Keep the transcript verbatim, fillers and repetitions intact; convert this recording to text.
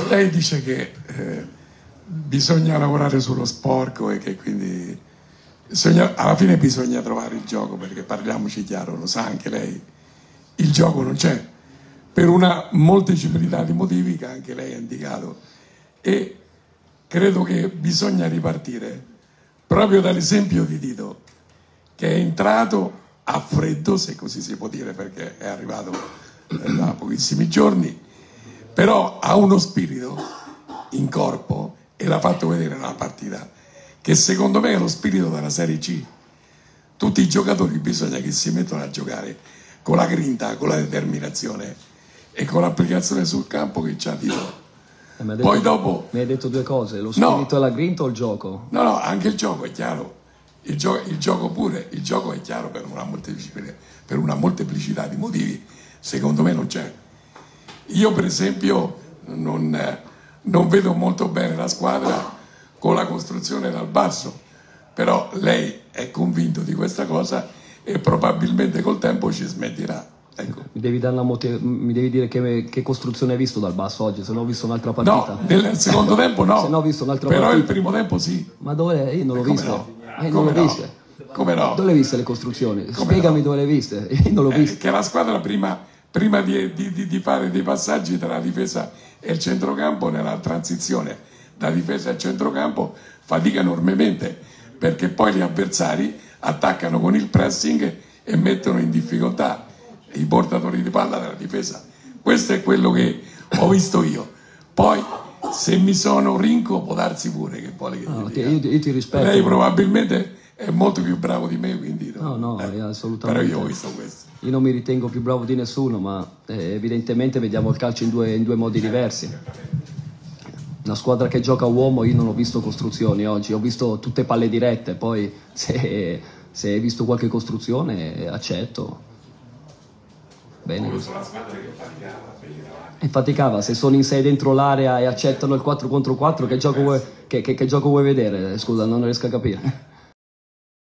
lei dice che eh, bisogna lavorare sullo sporco e che quindi bisogna, alla fine bisogna trovare il gioco, perché parliamoci chiaro, lo sa anche lei, il gioco non c'è per una molteplicità di motivi che anche lei ha indicato, e credo che bisogna ripartire proprio dall'esempio di Tito, che è entrato a freddo, se così si può dire, perché è arrivato eh, da pochissimi giorni, però ha uno spirito in corpo, e l'ha fatto vedere nella partita, che secondo me è lo spirito della Serie C. Tutti i giocatori bisogna che si mettano a giocare con la grinta, con la determinazione e con l'applicazione sul campo che c'ha Tito. Eh, mi, Poi detto, dopo mi hai detto due cose, lo spirito no, e la grinta o il gioco? No, no, anche il gioco è chiaro, il, gio il gioco pure, il gioco è chiaro per una, molteplicità, per una molteplicità di motivi, secondo me non c'è. Io per esempio non, eh, non vedo molto bene la squadra con la costruzione dal basso, però lei è convinto di questa cosa e probabilmente col tempo ci smetterà. Ecco. Mi, devi dare una mi devi dire che, che costruzione hai visto dal basso oggi, se no ho visto un'altra partita. No, nel secondo tempo no, se no ho visto un'altra però partita. il primo tempo sì. Ma dove? Io non l'ho viste. No? Eh, non l'ho no? viste. Come no? Dove le viste le costruzioni? Come Spiegami no? dove le hai viste. Io non l'ho eh, viste. Che la squadra prima, prima di, di, di fare dei passaggi tra la difesa e il centrocampo, nella transizione da difesa al centrocampo, fatica enormemente, perché poi gli avversari attaccano con il pressing e mettono in difficoltà i portatori di palla della difesa. Questo è quello che ho visto io. Poi se mi sono rinco può darsi pure che vuole che no, ti ti, io, io ti rispetto. Lei probabilmente è molto più bravo di me, quindi no, no, eh, assolutamente. però io ho visto questo. Io non mi ritengo più bravo di nessuno, ma eh, evidentemente vediamo il calcio in due, in due modi diversi. Una squadra che gioca a uomo, io non ho visto costruzioni oggi, ho visto tutte palle dirette, poi se, se hai visto qualche costruzione accetto. Bene così. E faticava, se sono in sei dentro l'area e accettano il quattro contro quattro, che gioco vuoi, che, che, che gioco vuoi vedere? Scusa, non riesco a capire.